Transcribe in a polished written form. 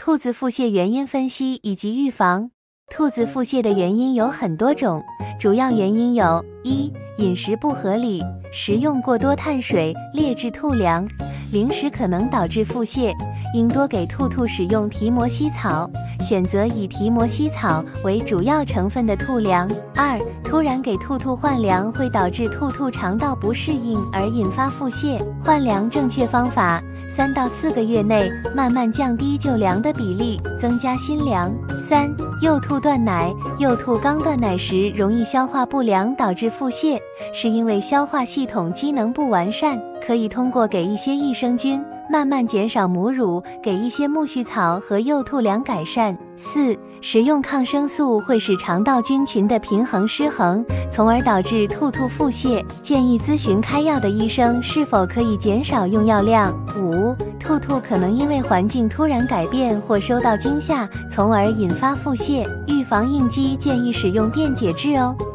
兔子腹泻原因分析以及预防。兔子腹泻的原因有很多种，主要原因有：一、饮食不合理，食用过多碳水，劣质兔粮，零食可能导致腹泻，应多给兔兔使用提摩西草，选择以提摩西草为主要成分的兔粮。二、突然给兔兔换粮会导致兔兔肠道不适应而引发腹泻，换粮正确方法：3到4个月内慢慢降低旧粮的比例，增加新粮。三、幼兔断奶，幼兔刚断奶时容易消化不良导致腹泻，是因为消化系统机能不完善，可以通过给一些益生菌，慢慢减少母乳，给一些苜蓿草和幼兔粮改善。四、食用抗生素会使肠道菌群的平衡失衡，从而导致兔兔腹泻，建议咨询开药的医生是否可以减少用药量。五、兔兔可能因为环境突然改变或受到惊吓，从而引发腹泻，预防应激建议使用电解质哦。